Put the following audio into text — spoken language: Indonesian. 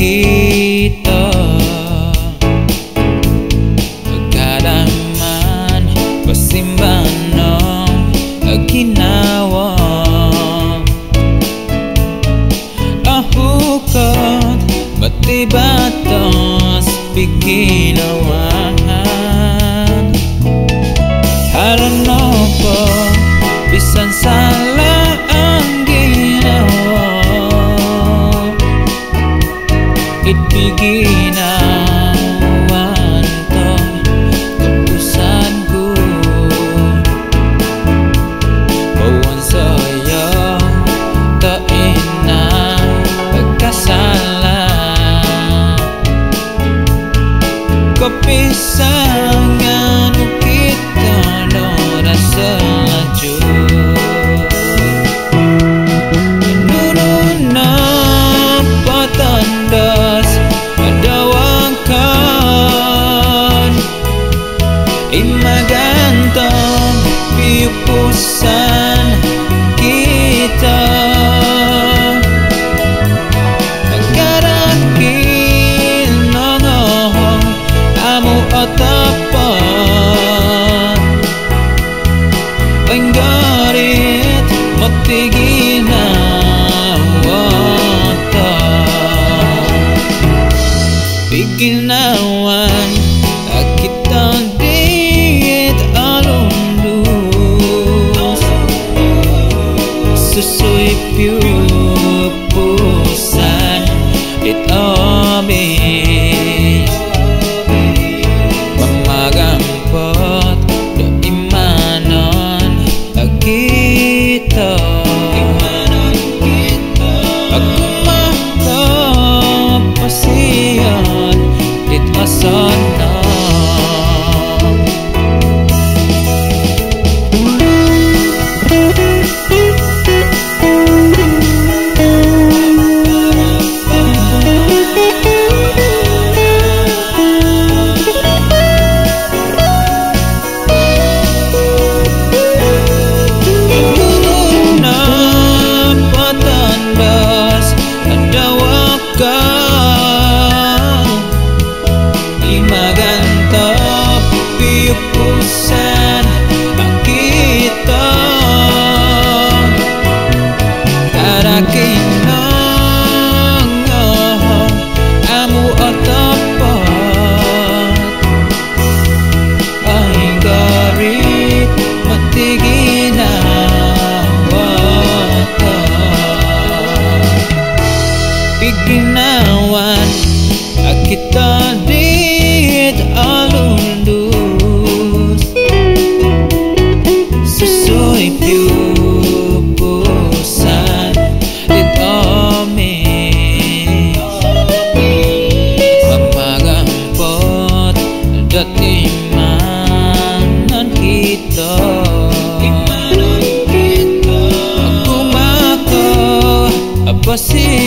kita kadaman pasimbanon ginawa ahukot bati-batos biginawan harana po bisan salah ang ginawa itbiginawan to kepusanku bawan saya tak enak kasalah kepisangan kita no rasa laju nuruna patandas dawakan imagantong piupusan kita karakin nongohong amu otapan enggarit motigina wata biginawan kita diet alundus susui piu pusan ditamis memagampot do imanon kita aku mah kapasian dit asana imagantop piupusan kita karakinong amu otapan ay garit matigina wata biginawan kita diet alundus sesuai piupusan ditamis memagampot datimanan kita aku mako apa sih